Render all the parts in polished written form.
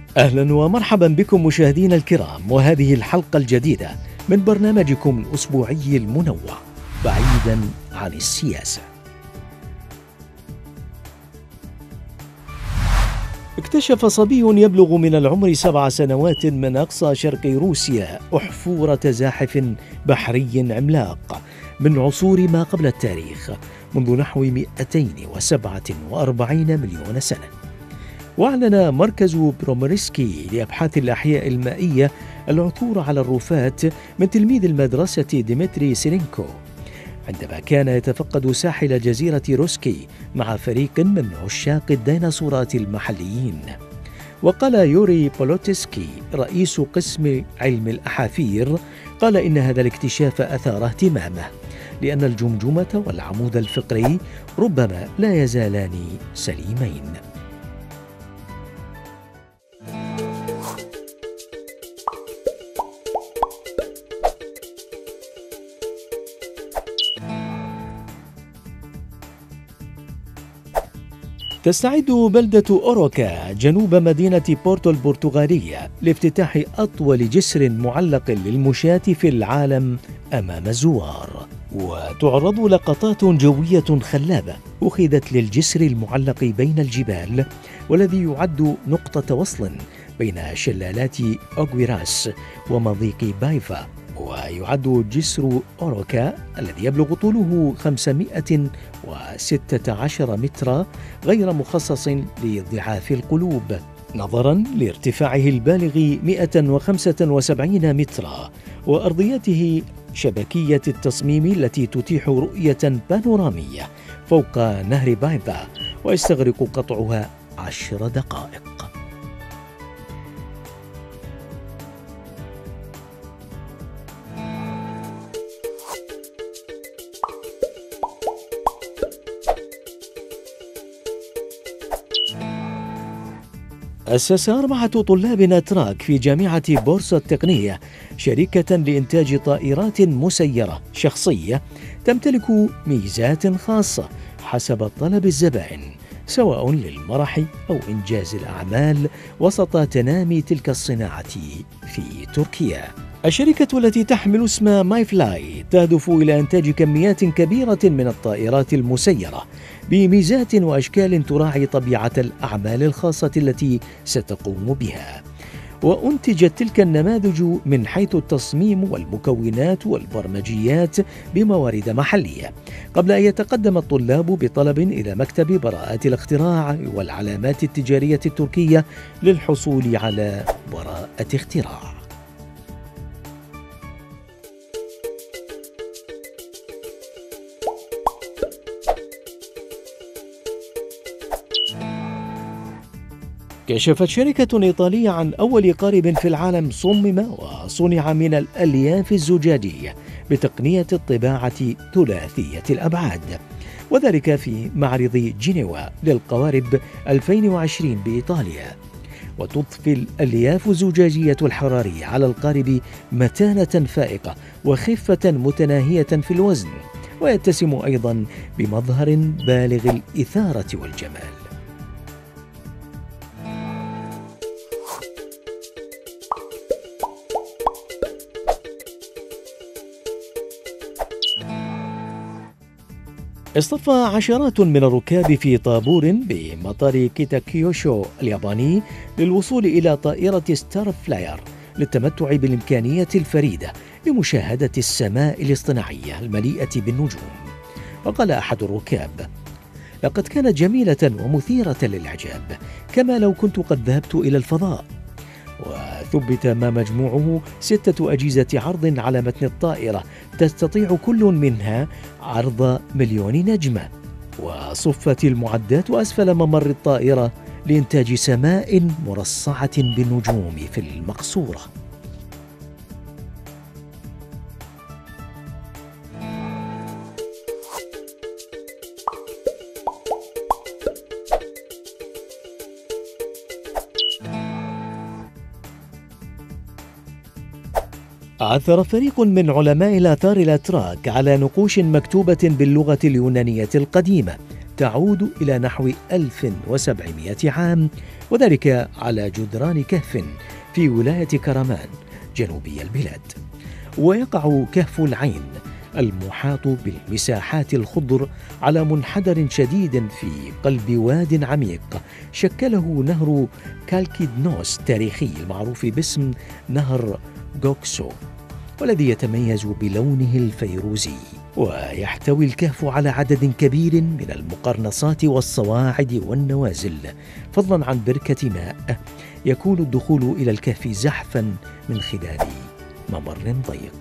أهلا ومرحبا بكم مشاهدينا الكرام، وهذه الحلقة الجديدة من برنامجكم الأسبوعي المنوع بعيدا عن السياسة. اكتشف صبي يبلغ من العمر 7 سنوات من أقصى شرق روسيا أحفورة زاحف بحري عملاق من عصور ما قبل التاريخ، منذ نحو 247 مليون سنة. وأعلن مركز برومورسكي لأبحاث الأحياء المائية العثور على الرفات من تلميذ المدرسة ديمتري سيلينكو عندما كان يتفقد ساحل جزيرة روسكي مع فريق من عشاق الديناصورات المحليين. وقال يوري بولوتسكي رئيس قسم علم الأحافير قال إن هذا الاكتشاف أثار اهتمامه لأن الجمجمة والعمود الفقري ربما لا يزالان سليمين. تستعد بلدة أوروكا جنوب مدينة بورتو البرتغالية لافتتاح أطول جسر معلق للمشاة في العالم أمام الزوار، وتعرض لقطات جوية خلابة أخذت للجسر المعلق بين الجبال، والذي يعد نقطة وصل بين شلالات أوغويراس ومضيق بايفا. ويعد جسر أوروكا الذي يبلغ طوله 516 مترا غير مخصص لضعاف القلوب نظرا لارتفاعه البالغ 175 مترا، وأرضيته شبكية التصميم التي تتيح رؤية بانورامية فوق نهر بايفا، ويستغرق قطعها 10 دقائق. أسس 4 طلاب أتراك في جامعة بورصة التقنية شركة لإنتاج طائرات مسيرة شخصية تمتلك ميزات خاصة حسب طلب الزبائن، سواء للمرح أو إنجاز الأعمال، وسط تنامي تلك الصناعة في تركيا. الشركة التي تحمل اسم ماي فلاي تهدف إلى إنتاج كميات كبيرة من الطائرات المسيرة بميزات وأشكال تراعي طبيعة الأعمال الخاصة التي ستقوم بها. وأنتجت تلك النماذج من حيث التصميم والمكونات والبرمجيات بموارد محلية، قبل أن يتقدم الطلاب بطلب إلى مكتب براءات الاختراع والعلامات التجارية التركية للحصول على براءة اختراع. كشفت شركة إيطالية عن أول قارب في العالم صمم وصنع من الألياف الزجاجية بتقنية الطباعة ثلاثية الأبعاد، وذلك في معرض جنيوا للقوارب 2020 بإيطاليا. وتضفي الألياف الزجاجية الحرارية على القارب متانة فائقة وخفة متناهية في الوزن، ويتسم أيضا بمظهر بالغ الإثارة والجمال. اصطف عشرات من الركاب في طابور بمطار كيتاكيوشو الياباني للوصول إلى طائرة ستار فلاير للتمتع بالإمكانية الفريدة لمشاهدة السماء الاصطناعية المليئة بالنجوم. وقال أحد الركاب: لقد كانت جميلة ومثيرة للإعجاب، كما لو كنت قد ذهبت إلى الفضاء. وثبت ما مجموعه 6 أجهزة عرض على متن الطائرة تستطيع كل منها عرض 1,000,000 نجمة. وصفت المعدات أسفل ممر الطائرة لإنتاج سماء مرصعة بالنجوم في المقصورة. عثر فريق من علماء الآثار الأتراك على نقوش مكتوبة باللغة اليونانية القديمة تعود إلى نحو 1700 عام، وذلك على جدران كهف في ولاية كرمان جنوبي البلاد. ويقع كهف العين المحاط بالمساحات الخضر على منحدر شديد في قلب واد عميق شكله نهر كالكيدنوس التاريخي المعروف باسم نهر غوكسو، والذي يتميز بلونه الفيروزي. ويحتوي الكهف على عدد كبير من المقرنصات والصواعد والنوازل، فضلا عن بركة ماء يكون الدخول إلى الكهف زحفا من خلال ممر ضيق.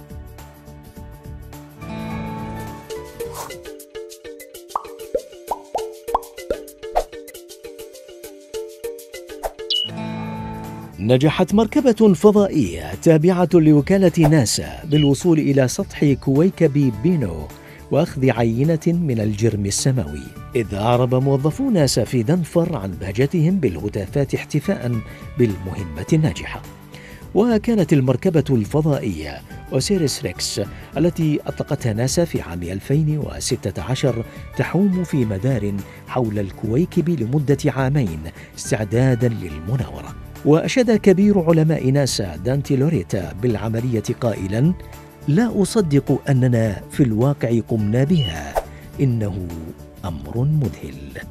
نجحت مركبة فضائية تابعة لوكالة ناسا بالوصول إلى سطح كويكب بينو وأخذ عينة من الجرم السماوي، إذ أعرب موظفو ناسا في دنفر عن بهجتهم بالهتافات احتفاء بالمهمة الناجحة. وكانت المركبة الفضائية أوسيريس ريكس التي أطلقتها ناسا في عام 2016 تحوم في مدار حول الكويكب لمدة عامين استعدادا للمناورة. وأشاد كبير علماء ناسا دانتي لوريتا بالعملية قائلا: لا أصدق أننا في الواقع قمنا بها، إنه أمر مذهل.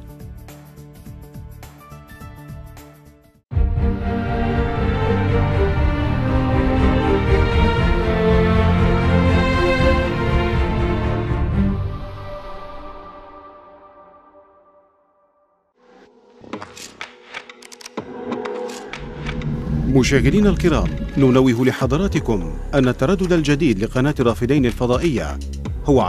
مشاهدينا الكرام، ننوه لحضراتكم أن التردد الجديد لقناة الرافدين الفضائية هو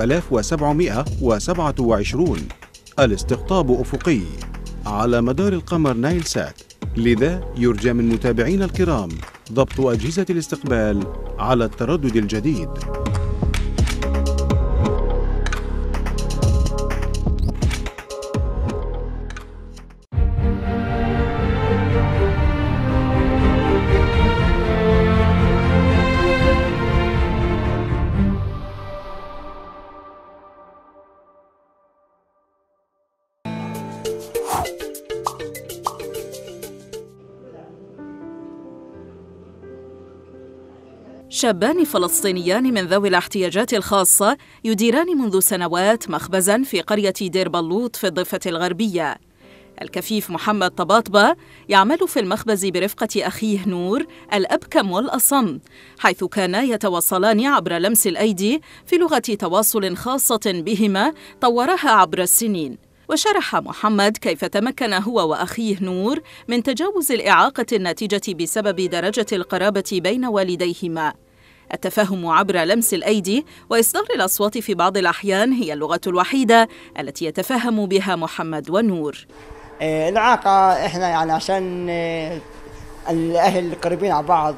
10727 الاستقطاب أفقي على مدار القمر نايل سات، لذا يرجى من متابعينا الكرام ضبط أجهزة الاستقبال على التردد الجديد. شابان فلسطينيان من ذوي الاحتياجات الخاصة يديران منذ سنوات مخبزاً في قرية دير بلوط في الضفة الغربية. الكفيف محمد طباطبة يعمل في المخبز برفقة أخيه نور الأبكم والأصم، حيث كانا يتواصلان عبر لمس الأيدي في لغة تواصل خاصة بهما طورها عبر السنين. وشرح محمد كيف تمكن هو وأخيه نور من تجاوز الإعاقة الناتجة بسبب درجة القرابة بين والديهما. التفاهم عبر لمس الأيدي وإصدار الأصوات في بعض الأحيان هي اللغة الوحيدة التي يتفاهم بها محمد ونور. الإعاقة إحنا يعني عشان الأهل قريبين على بعض،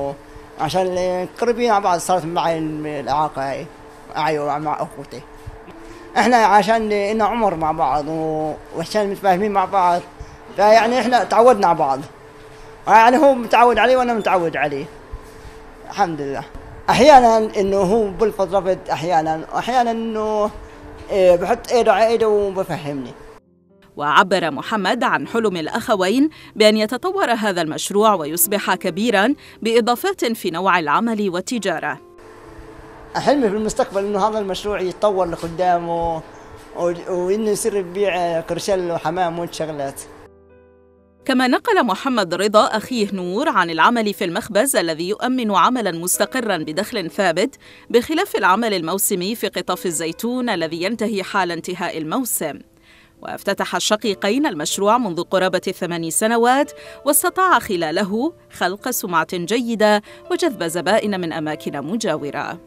وعشان قريبين على بعض صارت معي الإعاقة هاي مع أخوتي. إحنا عشان إنه عمر مع بعض وعشان متفاهمين مع بعض، فيعني إحنا تعودنا على بعض، يعني هو متعود علي وأنا متعود عليه الحمد لله. أحيانا إنه هو بلفظ رفض، أحيانا إنه بحط إيده على إيده وبفهمني. وعبر محمد عن حلم الأخوين بأن يتطور هذا المشروع ويصبح كبيراً بإضافات في نوع العمل والتجارة. حلمي في المستقبل إنه هذا المشروع يتطور لقدامه وإنه يصير يبيع كرشل وحمام وشغلات. كما نقل محمد رضا أخيه نور عن العمل في المخبز الذي يؤمن عملاً مستقراً بدخل ثابت، بخلاف العمل الموسمي في قطاف الزيتون الذي ينتهي حال انتهاء الموسم. وافتتح الشقيقين المشروع منذ قرابة 8 سنوات، واستطاع خلاله خلق سمعة جيدة وجذب زبائن من أماكن مجاورة.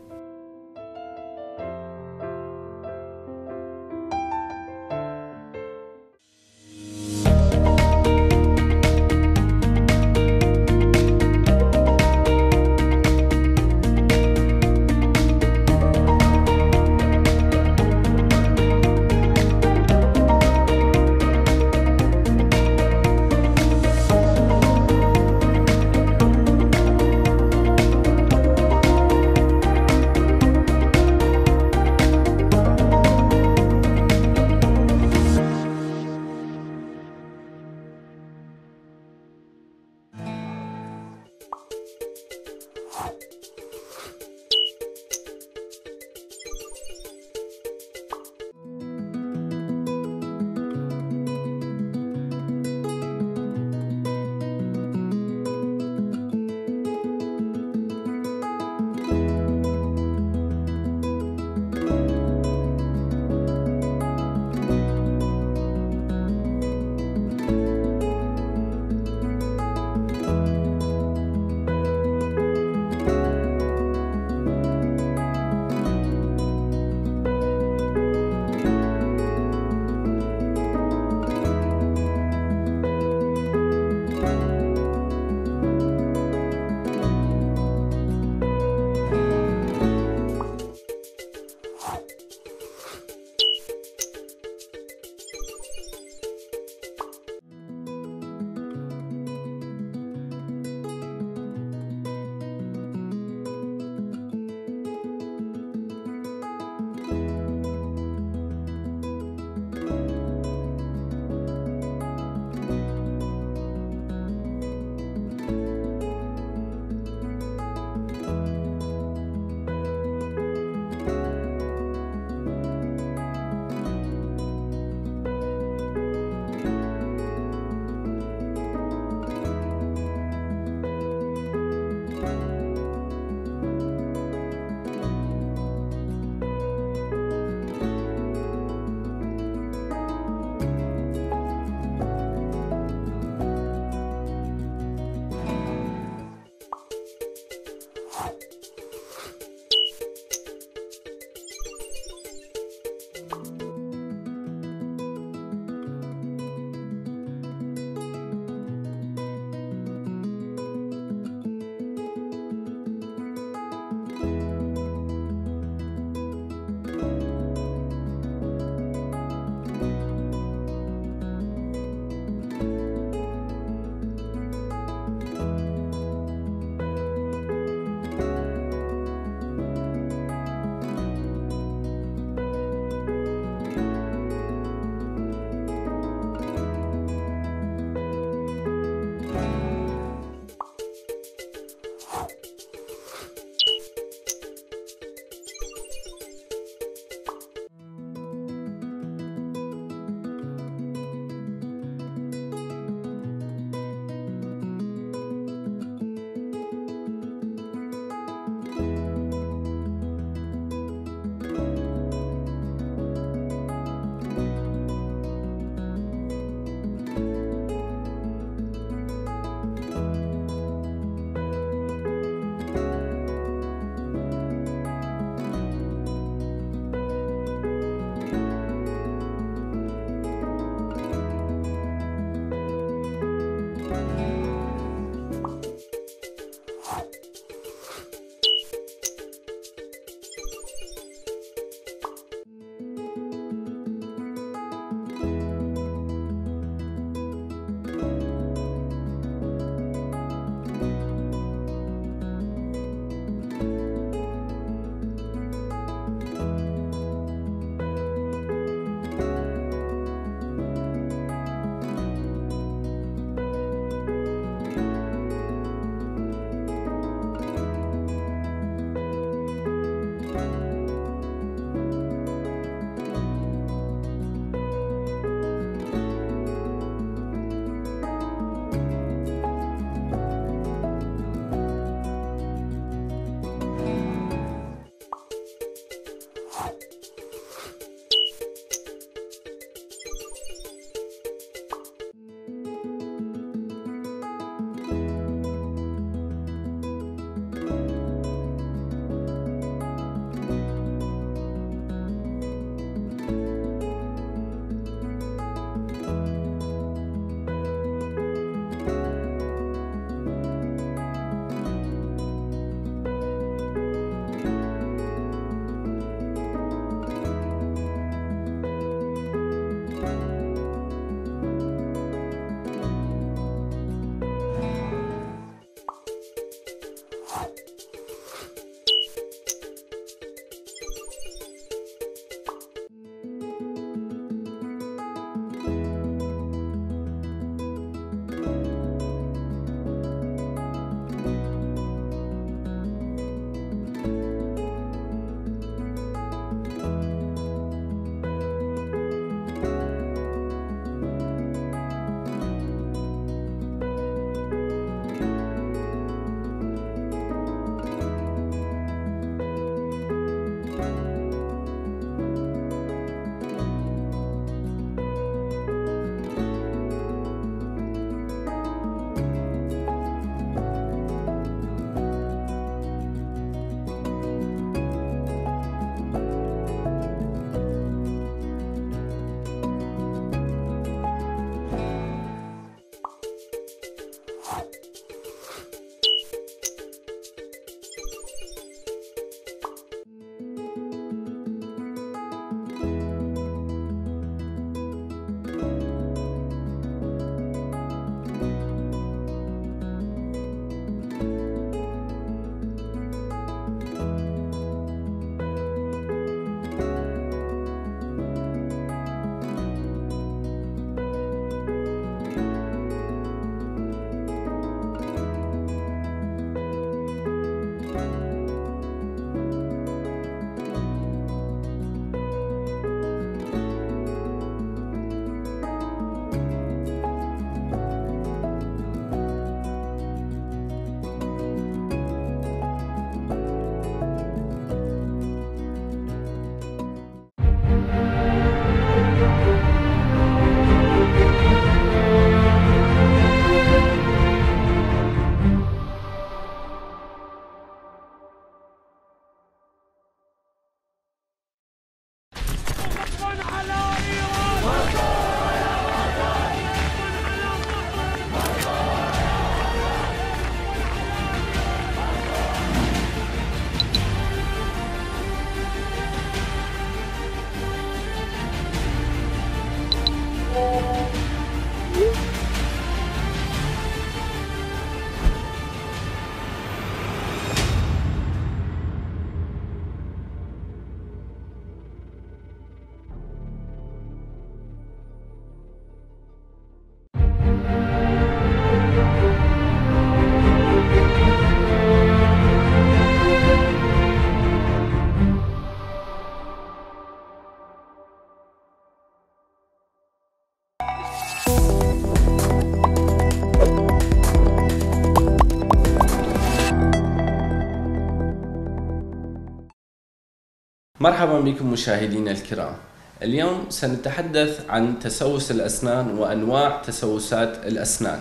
مرحبا بكم مشاهدينا الكرام. اليوم سنتحدث عن تسوس الأسنان وأنواع تسوسات الأسنان.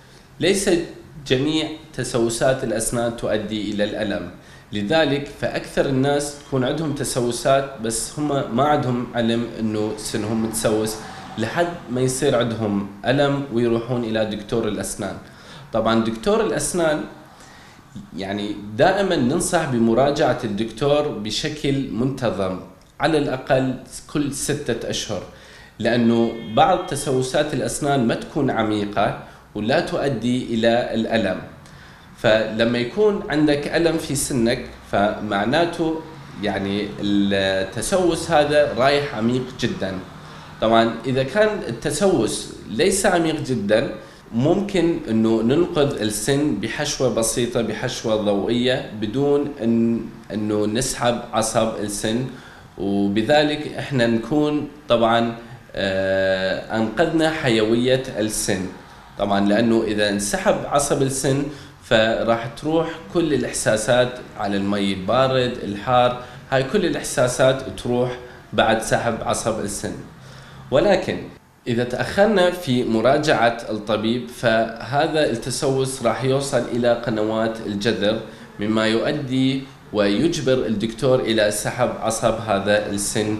ليس جميع تسوسات الأسنان تؤدي إلى الألم، لذلك فأكثر الناس تكون عندهم تسوسات بس هم ما عندهم علم إنه سنهم متسوس، لحد ما يصير عندهم ألم ويروحون إلى دكتور الأسنان. طبعا دكتور الأسنان يعني دائما ننصح بمراجعة الدكتور بشكل منتظم على الأقل كل 6 أشهر، لأنه بعض تسوسات الأسنان ما تكون عميقة ولا تؤدي إلى الألم. فلما يكون عندك ألم في سنك فمعناته يعني التسوس هذا رايح عميق جدا. طبعا إذا كان التسوس ليس عميق جدا ممكن أنه ننقذ السن بحشوة بسيطة، بحشوة ضوئية، بدون أنه نسحب عصب السن، وبذلك إحنا نكون طبعا أنقذنا حيوية السن. طبعا لأنه إذا انسحب عصب السن فراح تروح كل الإحساسات على المي البارد الحار، هاي كل الإحساسات تروح بعد سحب عصب السن. ولكن إذا تأخرنا في مراجعة الطبيب فهذا التسوس راح يوصل إلى قنوات الجذر، مما يؤدي ويجبر الدكتور إلى سحب عصب هذا السن،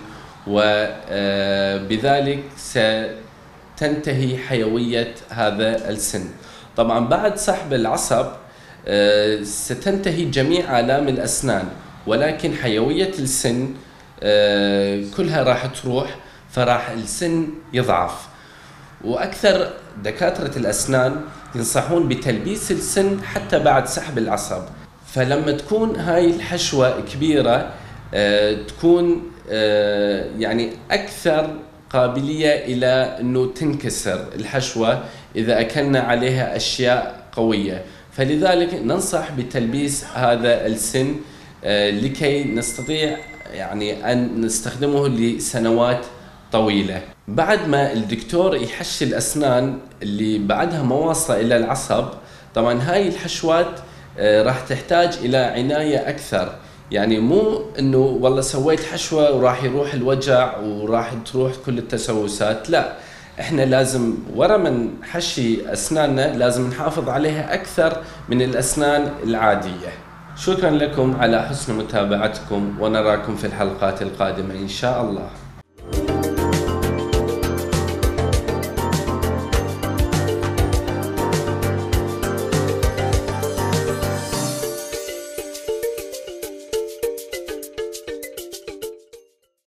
وبذلك ستنتهي حيوية هذا السن. طبعا بعد سحب العصب ستنتهي جميع آلام الأسنان، ولكن حيوية السن كلها راح تروح، فراح السن يضعف. وأكثر دكاترة الأسنان ينصحون بتلبيس السن حتى بعد سحب العصب. فلما تكون هاي الحشوة كبيرة تكون يعني أكثر قابلية إلى أنه تنكسر الحشوة إذا أكلنا عليها أشياء قوية. فلذلك ننصح بتلبيس هذا السن لكي نستطيع يعني أن نستخدمه لسنوات طويلة. بعد ما الدكتور يحشي الأسنان اللي بعدها ما واصلة إلى العصب، طبعا هاي الحشوات راح تحتاج إلى عناية أكثر. يعني مو إنه والله سويت حشوة وراح يروح الوجع وراح تروح كل التسوسات، لا، إحنا لازم ورا من حشي أسناننا لازم نحافظ عليها أكثر من الأسنان العادية. شكرا لكم على حسن متابعتكم، ونراكم في الحلقات القادمة إن شاء الله.